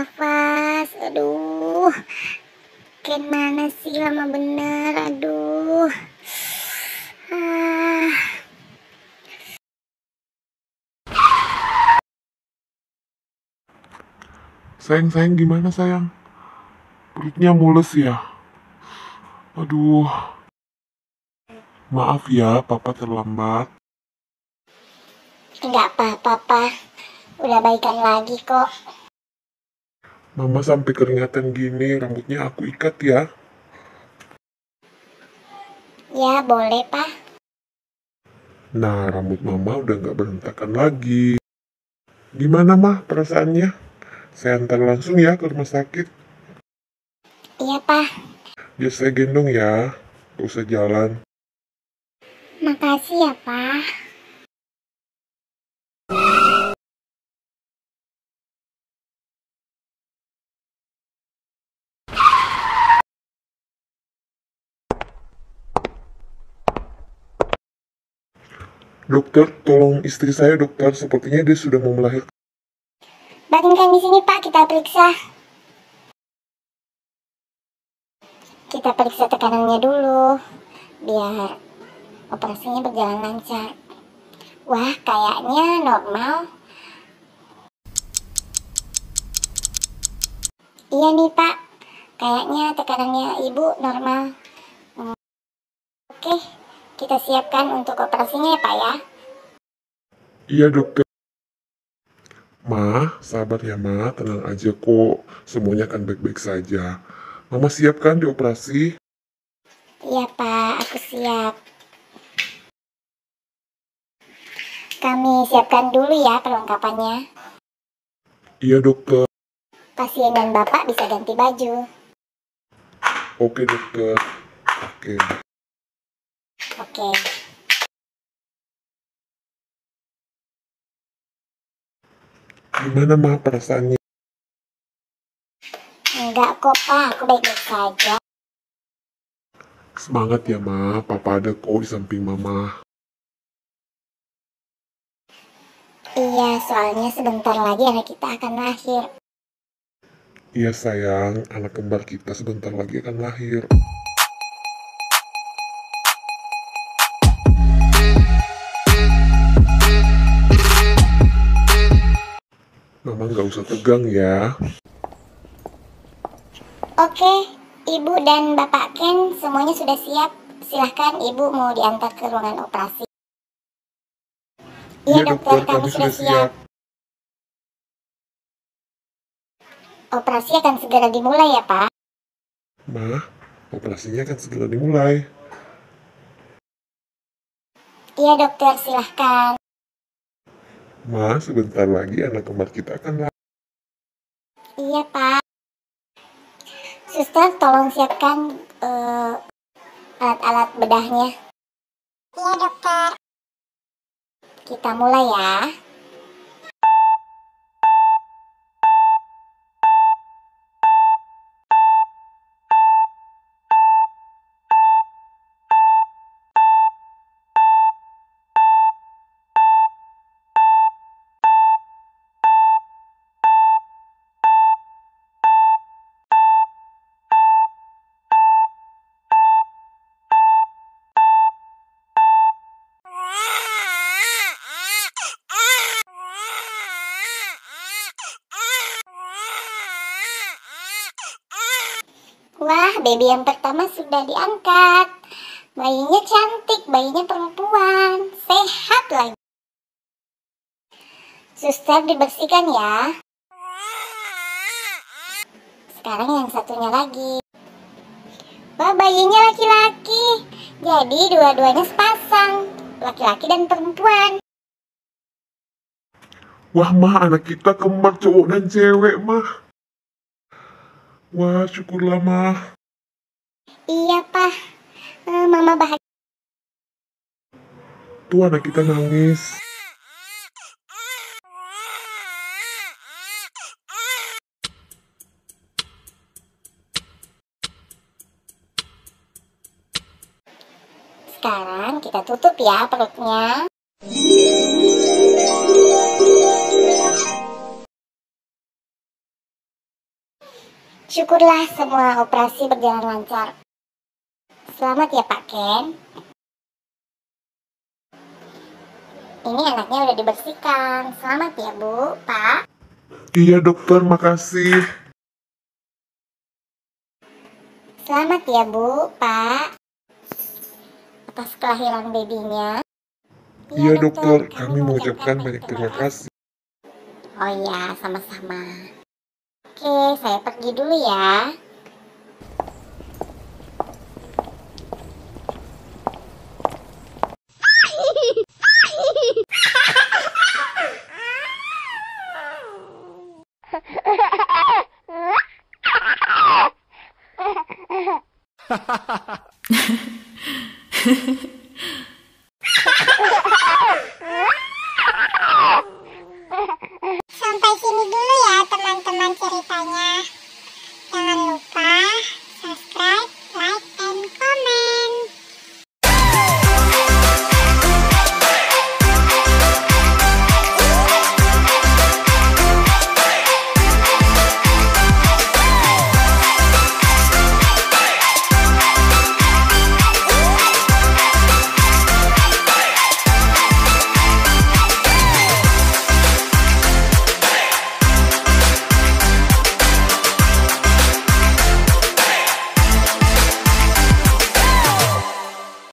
nafas. Aduh, Ken mana sih, lama bener. Aduh. Ah. Sayang, gimana sayang? Perutnya mules ya? Aduh, maaf ya, papa terlambat. Enggak apa-apa, Pak. Udah baikan lagi kok. Mama sampai keringatan gini, rambutnya aku ikat ya. Ya, boleh, Pak. Nah, rambut mama udah gak berantakan lagi. Gimana mah perasaannya? Saya antar langsung ya ke rumah sakit. Iya, Pak. Biar saya gendong ya, gak usah jalan. Makasih ya, Pak. Dokter, tolong istri saya dokter, sepertinya dia sudah mau melahirkan. Baringkan di sini, Pak. Kita periksa. Kita periksa tekanannya dulu, biar operasinya berjalan lancar. Wah, kayaknya normal. Iya nih, Pak. Kayaknya tekanannya ibu normal. Oke, kita siapkan untuk operasinya ya, Pak ya. Iya dokter. Ma, sabar ya ma, tenang aja kok. Semuanya akan baik-baik saja. Mama siap kan dioperasi? Iya, Pak. Aku siap. Kami siapkan dulu ya perlengkapannya. Iya dokter. Pasien dan Bapak bisa ganti baju. Oke dokter. Oke. Oke. Gimana ma perasaannya? Enggak kok, Pak. Aku baik-baik saja. Semangat ya ma, papa ada kok di samping mama. Iya, soalnya sebentar lagi anak kita akan lahir. Iya sayang, anak kembar kita sebentar lagi akan lahir. Mama nggak usah tegang ya. Oke, Ibu dan Bapak Ken semuanya sudah siap. Silahkan Ibu mau diantar ke ruangan operasi. Iya dokter, kami sudah siap. Operasi akan segera dimulai ya, Pak. Ma, operasinya akan segera dimulai. Iya dokter, silahkan. Ma, sebentar lagi anak kembar kita akan lahir. Iya, Pak. Suster, tolong siapkan alat-alat bedahnya. Iya dokter. Kita mulai ya. Wah, baby yang pertama sudah diangkat. Bayinya cantik, bayinya perempuan, sehat lagi. Suster, dibersihkan ya. Sekarang yang satunya lagi. Wah, bayinya laki-laki. Jadi dua-duanya sepasang, laki-laki dan perempuan. Wah mah, anak kita kembar cowok dan cewek mah. Wah, syukurlah mah. Iya, Pak. Mama bahagia. Tuh anak kita nangis. Sekarang kita tutup ya perutnya. Syukurlah semua operasi berjalan lancar. Selamat ya Pak Ken. Ini anaknya udah dibersihkan. Selamat ya Bu, Pak. Iya dokter, makasih. Selamat ya Bu, Pak, atas kelahiran babynya. Iya dokter, kami mengucapkan banyak terima kasih. Oh iya, sama-sama. Oke, saya pergi dulu ya. Sampai sini dulu ya teman-teman ceritanya.